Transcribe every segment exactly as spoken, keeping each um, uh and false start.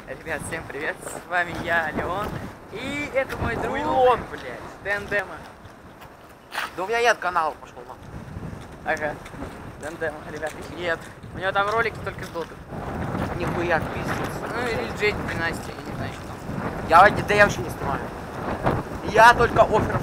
Ребят, всем привет, с вами я, Леон, и это мой друг... Леон, блядь. Дэн Дема. Да у меня нет канала, пошел на. Ага, Дэн Дема, ребят, их нет. У него там ролики только с доты. Нихуя, пиздец. Ну или Джейд Династия, я не знаю, что там. Я, да я вообще не снимаю. Я только офферов.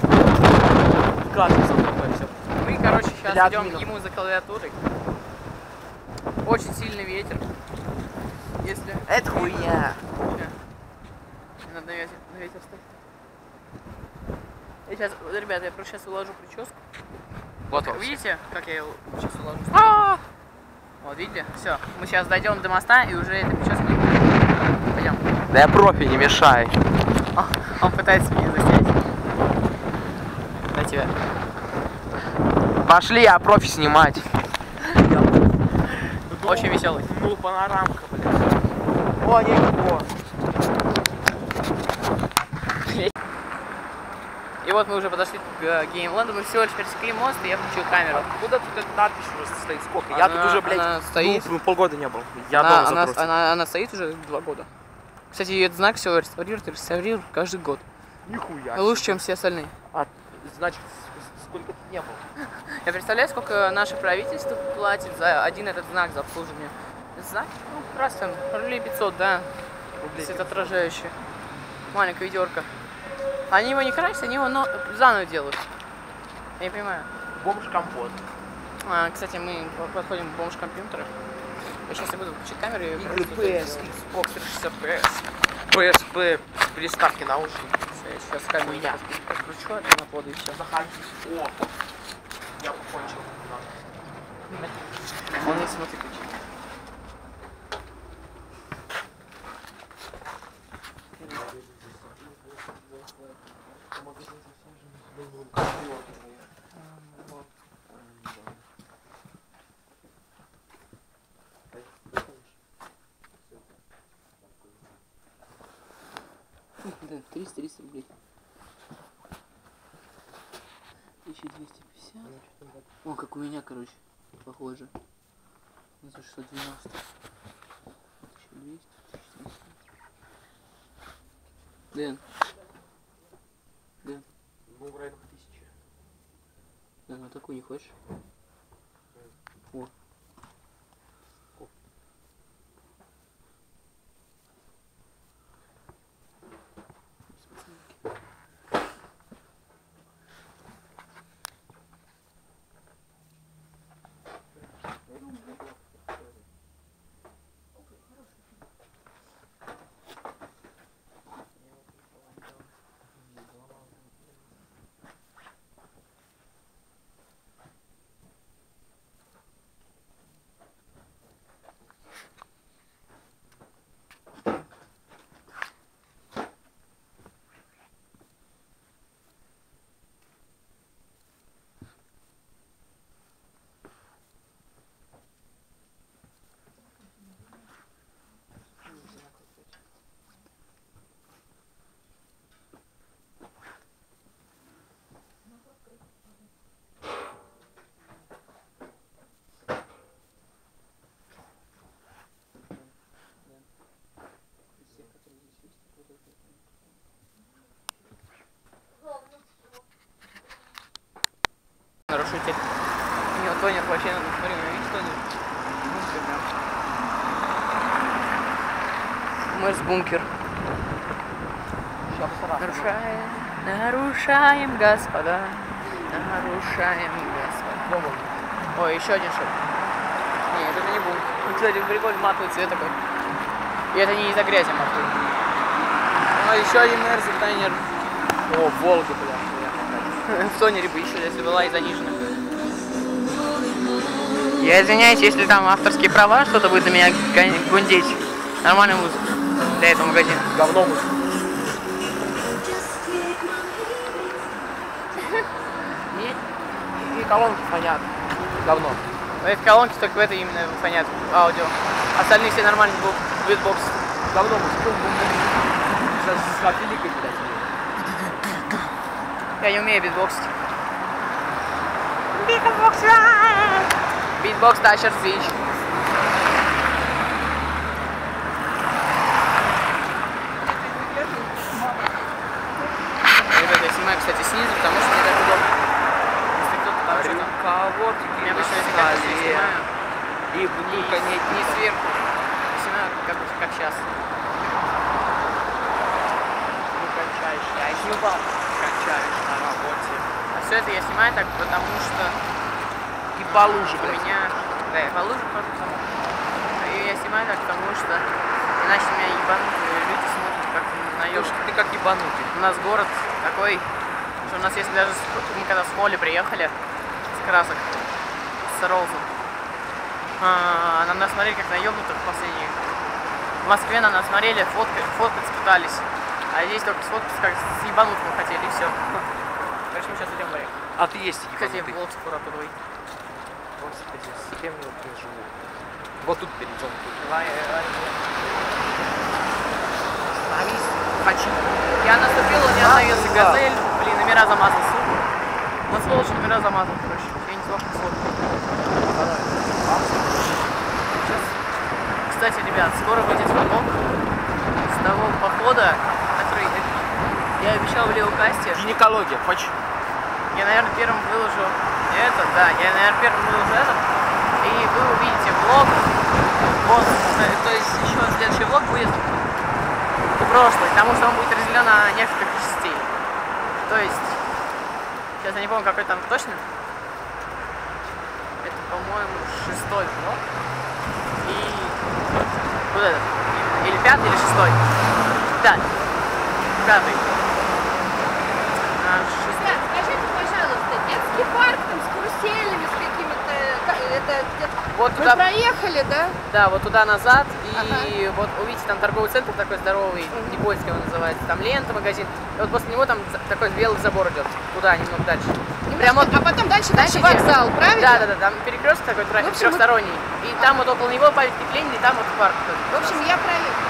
Все. Мы, короче, сейчас Для идем админов. ему за клавиатурой. Очень сильный ветер. Если... Это хуйня. Не надо на ветер, на ветер стать. Я сейчас, ребята, я просто сейчас уложу прическу. Вот Как, он. видите, как я его сейчас уложу? А! Вот, видите? Все. Мы сейчас дойдем до моста, и уже эта прическа не будет. Пойдем. Да я профи, не мешай. Он, он пытается меня заснять. На тебя. Пошли, я профи снимать. Очень веселый. Ну, панорамка, блядь. О, никого. И вот мы уже подошли к Геймленду, мы всего лишь пересекли мост, и я включил камеру. Куда тут эта надпись уже стоит? Сколько? Она- я тут уже, блядь, она стоит. ну, полгода не был. Я она, дома она, запросил. она, она стоит уже два года. Кстати, этот знак все реставрируют и реставрируют каждый год. Нихуя. Лучше, чем все остальные. А, значит, с- сколько тут не было? Я представляю, сколько наше правительство платит за один этот знак, за обслуживание. Этот знак? Ну, раз там, рублей пятьсот, да. Если это отражающее. Маленькая ведерко. Они его не красят, они его но... заново делают. Я не понимаю. Бомж-компот. А, кстати, мы подходим к бомж-компьютеру. Я сейчас я буду включить камеру и Игры просто пи эс, сделаю. Xbox шестьдесят пи эс. пи эс пи, приставки наушники. Я сейчас камеру Хуйня. подкручу, а ты на поду и все. Заходи. О, я покончил. Он не смотри, ключ. Да, триста триста рублей. тысяча двести пятьдесят. О, как у меня, короче, похоже. За шестьсот девяносто. тысяча двести, тысяча триста. Дэн. Дэн. Ну, в районах тысячи. Дэн, а такую не хочешь? О. Нарушитель. У него тонер вообще, надо смотри, у него видишь тонер? Мэрс бункер. Нарушаем, нарушаем, господа. Нарушаем, господа. Ой, еще один шаг. Нет, это не бункер. Ну, кстати, прикольный матовый цвет такой. И это не из-за грязи матовый. Ну, еще один мэрс тонер. О, Волга, бля. В тонере бы еще, если была и занижена. Я извиняюсь, если там авторские права, что-то будет на меня гундеть. Нормальная музыка для этого магазина. Говно музыка. И колонки фонят. Говно. Эти колонки только в этой именно фонят аудио. Остальные все нормальные битбокс. Говно музыка. С капелькой, блядь. Я не умею битбоксить. Битбокс! Битбокс Тачер Свич. снимаю, кстати, снизу, потому что мне так удобно. Если кто-то там что-то... Руководики Я на обычно если как-то столе. снимаю, И и бутылка не, не сверху. Снимаю, как, как сейчас. Ну, кончаешь. Я снимал. Кончаешь на работе. А все это я снимаю так, потому что И по луже, у блядь. меня... Да, я по луже хожу сама. И я снимаю так, потому что иначе меня ебанутые люди смотрят как на Ёж, ёжик. ты как ебанутый. У нас город такой, что у нас есть даже... с- Мы когда с Холли приехали, с красок, с Роузом, а, на нас смотрели как на ёбнутых последних. В Москве на нас смотрели, фоткать, фоткаться пытались. А здесь только сфоткаться как с ебанутым хотели, и все. Короче, мы сейчас идем в Орех. А ты есть Кстати, ебанутый. влог скоро оттуда выйдет. Господи, с кем я вот не живу? Вот тут перейдем. Давай, давай. Остановись. Хочу. Я наступил, у меня А, остановился да. газель. Блин, номера замазал, сука. Вот сволочь номера замазал, короче. Я не смог сфоткать. Сейчас. Кстати, ребят, скоро выйдет влог с того похода, который я обещал в Леокасте. Гинекология, хочу. Я, наверное, первым выложу это, да, я, наверное, первым выложу этот. И вы увидите влог. Вот, э, то есть еще следующий влог будет прошлый, потому что он будет разделен на несколько частей. То есть, сейчас я не помню, какой там точно. Это, по-моему, шестой влог. И вот этот. Или пятый, или шестой. Да, пятый. А, шестой. Ребят, скажите, пожалуйста, детский парк там с каруселями, с какими-то... ка- Это где-то... Вот Мы туда, проехали, да? да, вот туда назад, и Ага. вот увидите, там торговый центр такой здоровый, Никольский он называется, там лента, магазин, и вот после него там за- такой белый забор идет, туда, немного дальше. Немножко- Прям вот, А потом дальше, знаете, дальше где- вокзал, правильно? Да, да, да, там перекресток такой тра- В общем, вот- трехсторонний, и там вот около него памятник Ленина, и там вот парк. В общем, я проехала.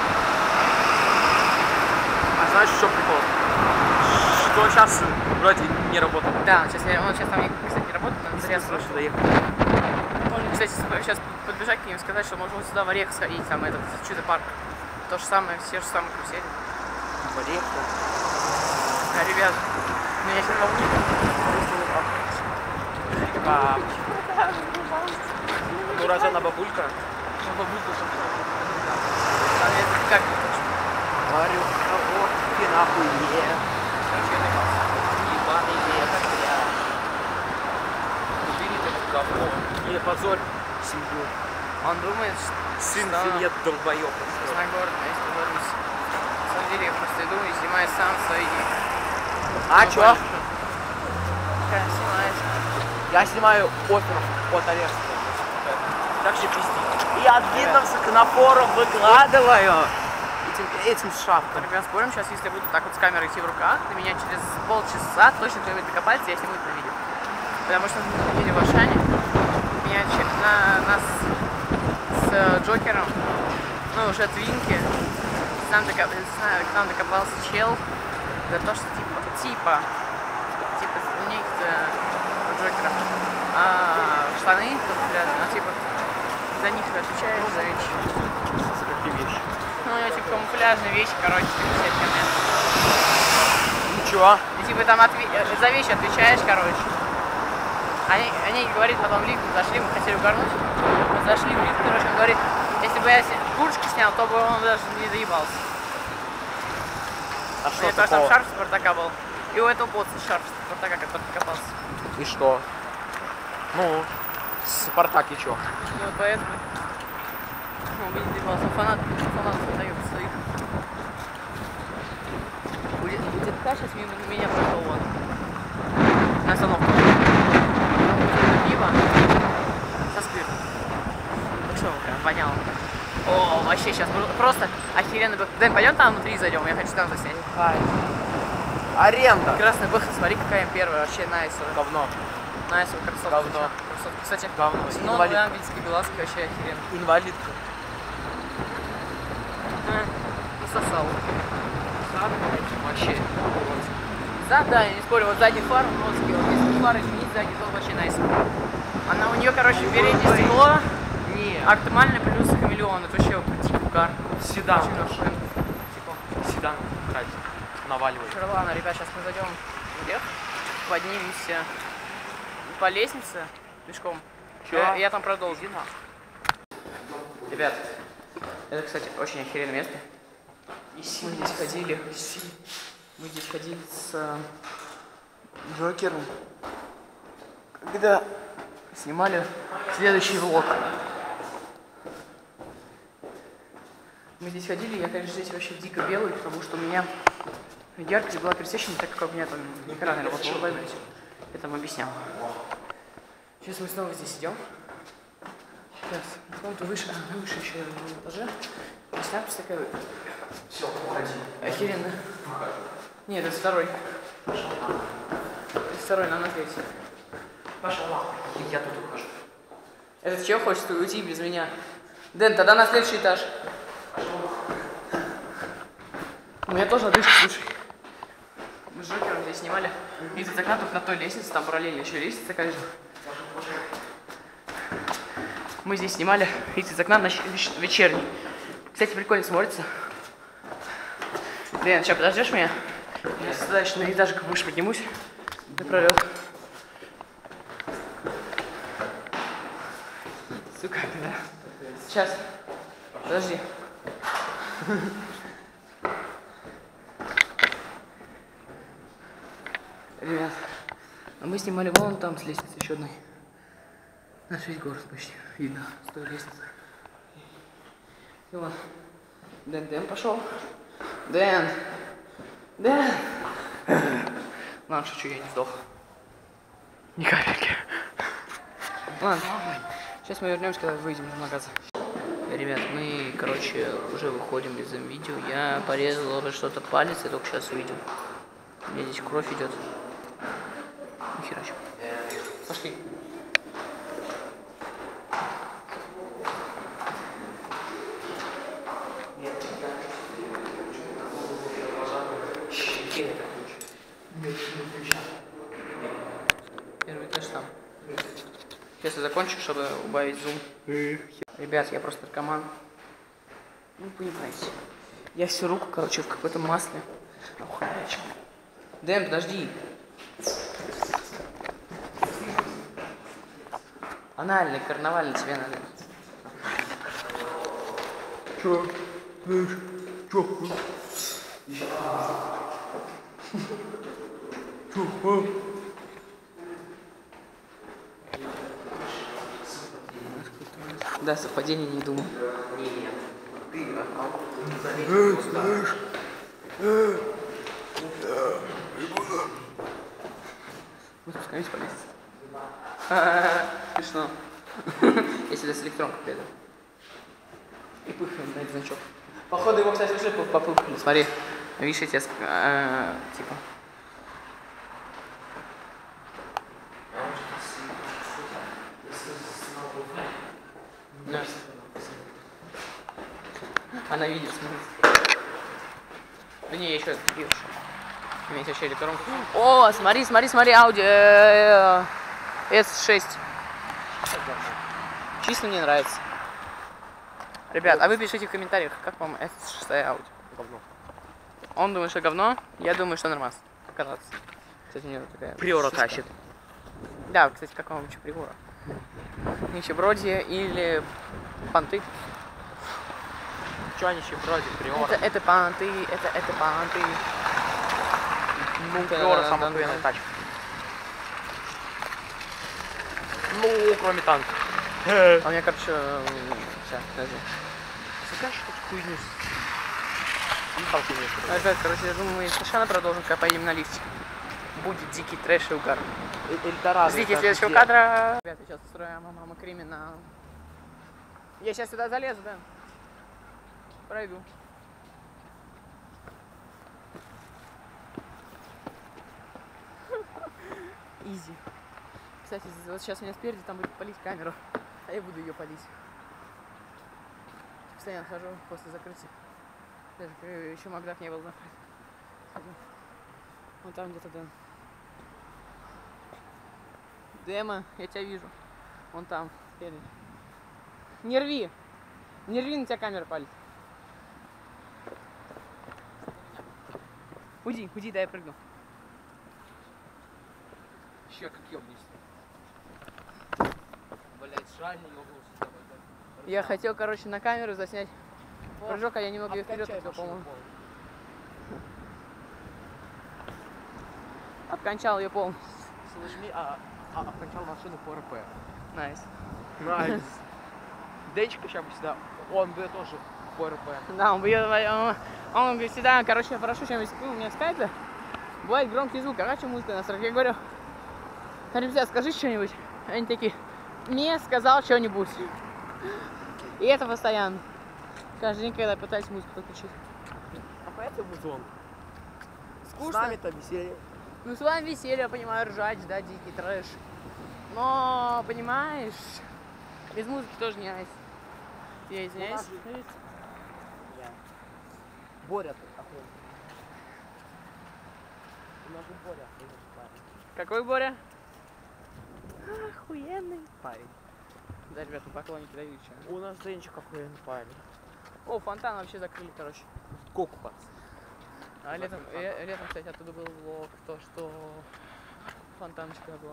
А знаешь, что прикол? Что сейчас вроде не работает. Да, он сейчас, он сейчас там, кстати, не работает, надо зря Срочно спрашивать. доехать. Можно, кстати, сейчас подбежать к ним и сказать, что можно вот сюда в Орех сходить, там этот чудо-парк. То же самое, все же самые карусели. Поехал. А, ребят, ну я сейчас могу. Как? Ну, раз она бабулька. Ну, бабулька там что-то. А это как? Говорю, вот ты нахуй е. Короче, я доехался. Ебаный лес, бля. Убери это говно. Не позорь семью. Он думает, что Сын Да. семье долбоёб. на город, а если позорюсь. На самом деле я просто иду и снимаю сам свои... А Ну, чё? конечно. Как снимаешь? Я снимаю оперу от ареста. Так что пизди. И от Windows к напорам выкладываю. Этим, этим шапком. Ребят, спорим, сейчас, если я буду так вот с камерой идти в руках, до меня через полчаса точно кто-нибудь докопается, я сниму это видео. Потому что мы ходили в Ашане, меня че- на, нас с э, Джокером, ну, уже твинки, к нам, докоп- не знаю, к нам докопался чел за то, что типа, типа, типа у них у Джокера а, штаны камуфляжные, ну, типа, за них ты отвечаешь, за вещи. Какие вещи? Ну, у него типа камуфляжные вещи, короче, типа всякие моменты. Ничего. И типа там отве- э, за вещи отвечаешь, короче. Они, они говорит, потом в лифт зашли, мы хотели угорнуть. Мы зашли в лифт, короче, он говорит, если бы я с- курточку снял, то бы он даже не доебался. А У что меня тоже там такого? шарф Спартака был. И у этого боца шарф Спартака, который докопался. И что? Ну, Спартак и чё? Ну вот поэтому он бы не доебался. Фанат, фанат выдает своих. Будет, будет так, сейчас мимо меня прошел вон. На остановку. Там будет пиво со спиртом. Ну что, прям воняло. О, вообще сейчас просто охеренно. Дэн, пойдем там внутри зайдем, я хочу там заснять. Аренда. Красная бэха, смотри, какая первая, вообще найсовая. Говно. Найсовая красотка. Говно. Красотка. Кстати, Говно. ну, Инвалид. ангельский беласки вообще охеренно. Инвалидка. А, насосал. Вообще. Да, да, я не спорю, вот задний фар, вот сделал. Если фар изменить, задний, то вообще найс. Она у нее, короче, переднее стекло, Не. оптимальный плюс хамелеон, это вообще типа угар. Седан. Очень хорошо. Седан. Кстати. наваливает. Ладно, ребят, сейчас мы зайдем вверх, поднимемся по лестнице пешком. Я, я там продолжу. Ребят, это, кстати, очень охеренное место. Мы здесь ходили. Мы здесь ходили с э, Джокером, когда снимали следующий влог. Мы здесь ходили, я, конечно, здесь вообще дико белый, потому что у меня яркость была пересечена, так как у меня там экран не работал. Я там объяснял. Сейчас мы снова здесь идем. Сейчас, комнату выше, а, выше еще на этаже. Здесь надпись такая. Все, уходи. Охеренно. Нет, это второй. Это второй, нам на третий. Пошла нахуй. Я тут ухожу. Этот чел хочет уйти без меня. Дэн, тогда на следующий этаж. У меня тоже одышка, слушай. Мы с Джокером здесь снимали. Из окна только на той лестнице, там параллельно еще лестница такая же. Мы здесь снимали вид из окна на вечерний. Кстати, прикольно смотрится. Дэн, сейчас подождешь меня? Я сюда еще на этажик выше поднимусь. На пролет. Сука, да. Сейчас. Подожди. Ребят, а мы снимали вон там с лестницы еще одной. Наш весь город почти видно с той лестницы. Все, Дэн, Дэн пошел. Дэн! Дэн! Ладно, шучу, я не сдох. Ни капельки. Ладно, сейчас мы вернемся, когда выйдем из магаза. Ребят, мы, короче, уже выходим из видео. Я порезал уже что-то палец, я только сейчас увидел. У меня здесь кровь идет. Нихера себе. Пошли. Первый этаж там. Сейчас я закончу, чтобы убавить зум. Ребят, я просто наркоман. Ну, понимаете. Я всю руку, короче, в какой-то масле. Охуячку. Дэн, подожди. Анальный, карнавальный тебе надо. Чё? Чё? Чё? Да, совпадение не думаю. Нет. Ты Эй, слышь? Эй. Мы спускаемся по лестнице. Смешно. Я сюда с электронкой приеду. И пыхаем на этот значок. Походу его, кстати, уже попыхали. Смотри, видишь, эти, э, типа. Да. Она видит, смотри. Да не, я еще вижу. У меня еще электронка. О, смотри, смотри, смотри, Audi эс шесть. Чисто мне нравится. Ребят, а вы пишите в комментариях, как вам эс шесть Audi. Говно. Он думает, что говно, я думаю, что нормально. Покататься. Кстати, у него такая... Приора тащит. Да, кстати, как вам вообще Приора? Нищебродие или понты? Чё они еще вроде Приора? Это, это понты, это, это понты. Ну, Приора самая охуенная тачка. Ну, кроме танка. А у меня, короче, сейчас, подожди. Сука, что хуйню с... Ребят, короче, я думаю, мы совершенно продолжим, когда поедем на лифте. Будет дикий трэш и угар. Эльдорадо. Ждите следующего кадра. Ребята, сейчас устроим мама криминал. Я сейчас сюда залезу, да? Пройду. Изи. Кстати, вот сейчас меня спереди там будет палить камеру, а я буду ее палить. Постоянно хожу после закрытия. Даже еще Макдак не был закрыт. Вон там где-то Дэн. Дэма, я тебя вижу. Вон там, спереди. Не рви! Не рви, на тебя камера палит. Уйди, уйди, дай я прыгну. Ща как ёбнись. Блять, жаль, не ёбнулся с тобой. Я хотел, короче, на камеру заснять прыжок, а я немного ее вперед Откачай хотел, машину по-моему. полностью. Обкончал ее полностью. Слышь, а, а обкончал машину по РП. Найс. Найс. Денчика сейчас бы сюда, он бы тоже по РП. Да, он бьет, он, он говорит, всегда, короче, я прошу чем-нибудь, у меня в скайпе бывает громкий звук, короче, музыка на стороне. Я говорю, ребят, скажи что-нибудь. Они такие, мне сказал что-нибудь. И это постоянно. Каждый день, когда пытаюсь музыку подключить. А поэтому зон. С Скучно. нами-то веселье. Ну, с вами веселье, я понимаю, ржать, да, дикий трэш. Но, понимаешь, без музыки тоже не айс. Я извиняюсь. Боря тут охуенно. У нас же Боря охуенный парень. Какой Боря? Охуенный парень. Да, ребята, поклонники дают что. У нас Денчик охуенный парень. О, фонтан вообще закрыли, короче. Кокупац. А летом, ле- летом, кстати, оттуда был влог, то, что фонтаночка была.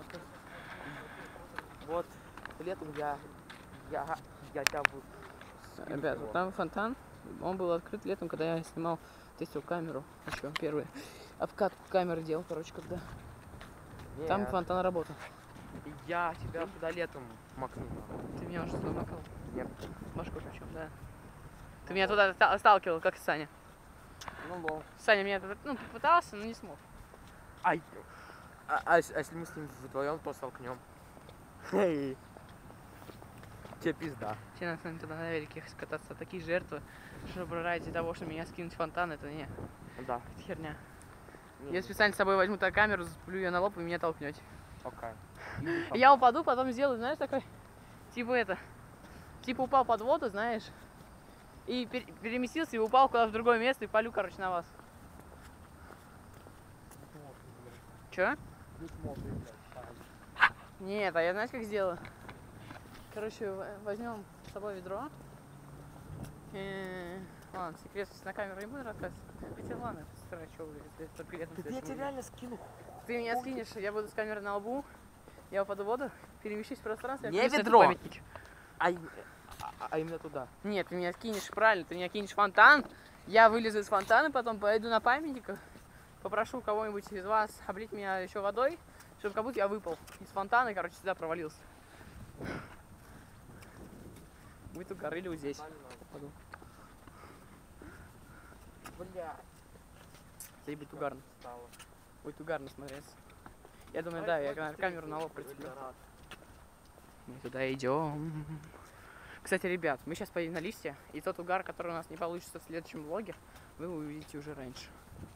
Вот летом я, я, я тебя буду. Ребят, вот там фонтан, он был открыт летом, когда я снимал, тестил камеру, еще первый обкатку камеры делал, короче, когда. Там Нет, фонтан работал. я тебя туда летом макнул. Ты меня уже туда макал? Нет. Башку причем, да. Ты меня туда ста- сталкивал, как и Саня. Ну, лол. Саня меня туда, ну, попытался, но не смог. Ай. А, а, если- а если мы с ним вдвоем, то столкнем. Хей. Тебе пизда. Все надо с нами туда на велике кататься. Такие жертвы, что ради того, что меня скинуть в фонтан, это не Да. это херня. Не, Я специально с собой возьму так камеру, сплю ее на лоб, и меня толкнете. Пока. Я упаду, потом сделаю, знаешь, такой, типа это, типа упал под воду, знаешь, и пер- переместился и упал куда-то в другое место и полю, короче, на вас. Чё? Нет, а я знаешь, как сделаю? Короче, в- возьмем с собой ведро. Э, Ладно, секрет на камеру не буду рассказывать. Хотя ладно, стараюсь, что вы, если только летом Я следующем тебе году. реально скину. Ты меня скинешь, я буду с камерой на лбу, я упаду в воду, перемещусь в пространство. я Не кинусь на этот ведро. памятник. А, и- а, а именно туда. Нет, ты меня кинешь, правильно, ты меня кинешь в фонтан, я вылезу из фонтана, потом пойду на памятник, попрошу кого-нибудь из вас облить меня еще водой, чтобы как будто я выпал из фонтана и, короче, сюда провалился. Будет угорели вот здесь. Попаду. Бля. Здесь будет угарно. Стало. Будет угарно смотреться. Я думаю, да, я на камеру на лоб прицеплю. Мы туда идем. Кстати, ребят, мы сейчас поедем на листья, и тот угар, который у нас не получится в следующем влоге, вы увидите уже раньше.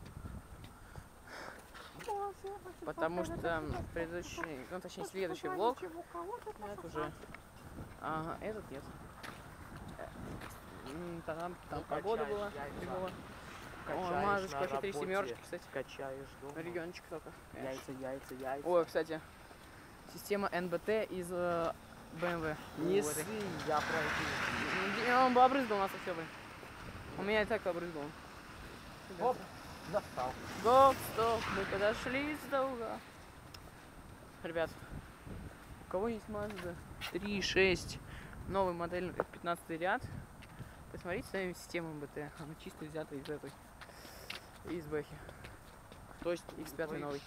Потому что предыдущий, ну точнее следующий влог, это уже, ага, этот нет. Э, м, Там, там погода была, фигово. О, Мажечка, вообще три семерочки, кстати. Качаешь дома. Региончик только. Яйца, яйца, яйца. Ой, кстати, система эн бэ тэ из э, бэ эм вэ. Не Вот. ссы, я пройду. Ну, Он бы обрызгал нас все бы. У меня и так обрызгал. Оп, достал. Гоп, стоп, мы подошли до угла. Ребят, у кого есть Mazda три шесть, новый модель пятнадцатый ряд, посмотрите сами систему эн бэ тэ. Она чисто взята из этой, из бэхи. То есть икс пять новый.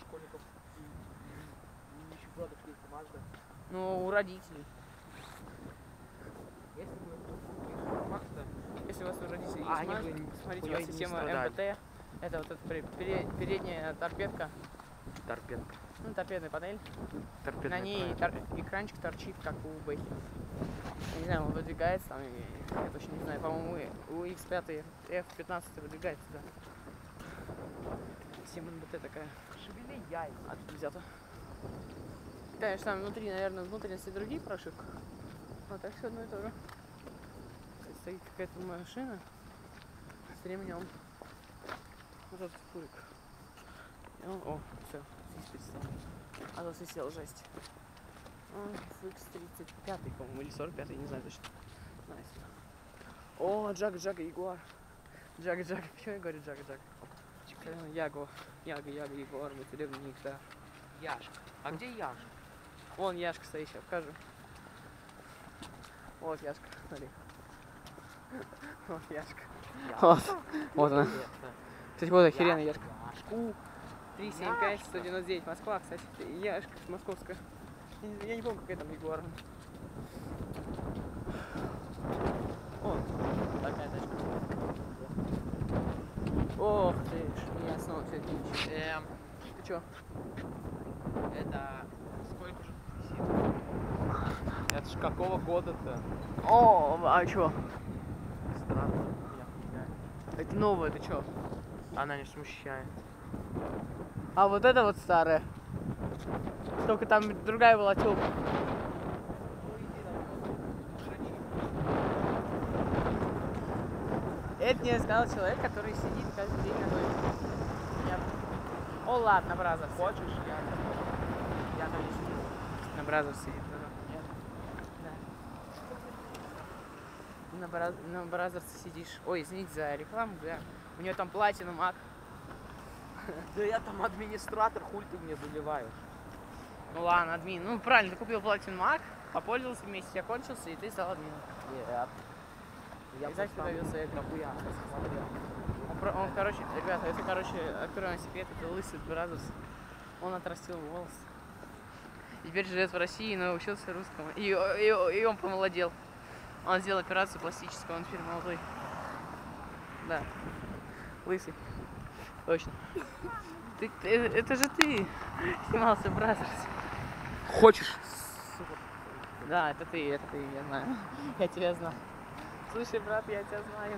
Ну, у родителей. Если бы Макс-то, Если у вас у родителей А, есть они Mazda, бы посмотрите, у хуя вас не система страдали. эн бэ тэ. Это вот эта пре- пере- передняя торпедка, торпедка. ну, торпедная панель. Торпедная На ней панель. тор- экранчик торчит, как у бэхи. Я не знаю, он выдвигается там, и- я точно не знаю, по-моему, у икс пять эф пятнадцать выдвигается, да. Система эн бэ тэ такая. Шевели яйца. Оттуда взято. Конечно, там внутри, наверное, внутренности другие прошивка. А так все одно и то же. Кстати, стоит какая-то машина с ремнем. Вот этот фурик. И он- О, все, здесь перестал. А то свистел, жесть. эф икс тридцать пять, по-моему, или сорок пять, не знаю точно. Найс. О, Джаг, Джаг, Ягуар. Джаг, Джаг. Почему я говорю Джаг, Джаг? Яго, Яга, Яга, Егор, мы целебник, да. Яшка. А где Яшка? Вон Яшка стоит, сейчас покажу. Вот Яшка, смотри. Вот Яшка. Вот, вот она. Кстати, вот охеренная Яшка. Яшку. три семь пять сто девяносто девять, Москва, кстати. Яшка, московская. Я не помню, какая там Егор. О, такая тачка. Ох ты ж, меня снова все это не ищет. Эм, Ты чё? это... Сколько же висит? Это ж какого года-то? О, а чё? Странно. Я хуй знаю. Это новое, ты чё? Она не смущает. А вот это вот старое. Только там другая была тёлка. Это мне сказал человек, который сидит каждый день на той. Я... О, ладно, Бразерс. Хочешь? Я, я там не сидел. На Бразерс сидит. Да. Нет? Да. На, Браз... на Бразерс сидишь. Ой, извините за рекламу, да. У нее там платина мак. Да я там администратор, хуй ты мне заливаешь. Ну ладно, админ. Ну правильно, ты купил платин мак, попользовался вместе, я кончился, и ты стал админом. Нет. Я И значит, просто добился этого. нахуя смотрел. Он, про- он, короче, ребята, это, короче, открою секрет, это лысый Бразерс. Он отрастил волосы. И теперь живет в России, но учился русскому. И, и, и он помолодел. Он сделал операцию пластическую, он теперь молодой. Да. Лысый. Точно. Ты, ты- это же ты снимался в Бразерсе. Хочешь? Сука. Да, это ты, это ты, я знаю. Я тебя знаю. Слушай, брат, я тебя знаю.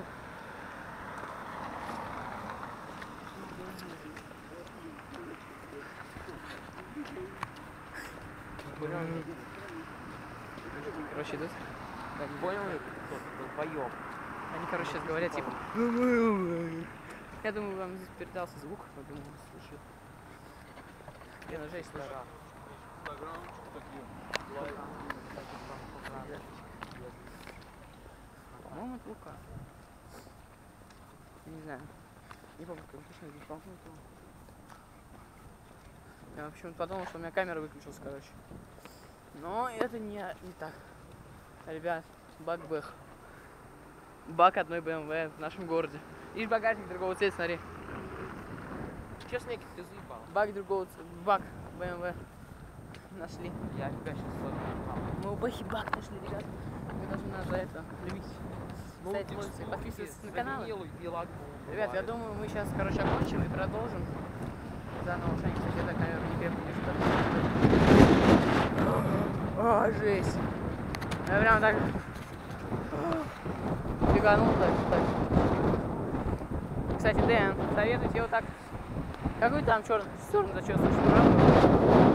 Короче, идут. Так, понял ли кто-то? Долбоёб. Они, короче, сейчас говорят, типа... Я думаю, вам здесь передался звук, я думаю, слушаю. Я на жесть слышу. По-моему, это Лука. Не знаю. Не помню, как точно здесь по-моему. Я почему-то подумал, что у меня камера выключилась, короче. Но это не, не так. Ребят, бак-бэх. Бак одной бэ эм вэ в нашем городе. И багажник другого цвета, смотри. Чё с неких ты заебал? Бак другого цвета. Бак бэ эм вэ. Нашли. Я тебя сейчас сфотографировал. Мы у Бэхи бак нашли, ребят. Вы должны нас за это любить. Ну, Ставить ты лайки, слухи, подписываться на канал. Даниилу Елагу Ребят, я бывает. думаю, мы сейчас, короче, окончим и продолжим. Заново уж они, кстати, эта камера не крепко держит. О, жесть. Я прям так... Беганул так, так. Кстати, Дэн, советую тебе вот так... Какой там черный? Черный зачесываешь, правда?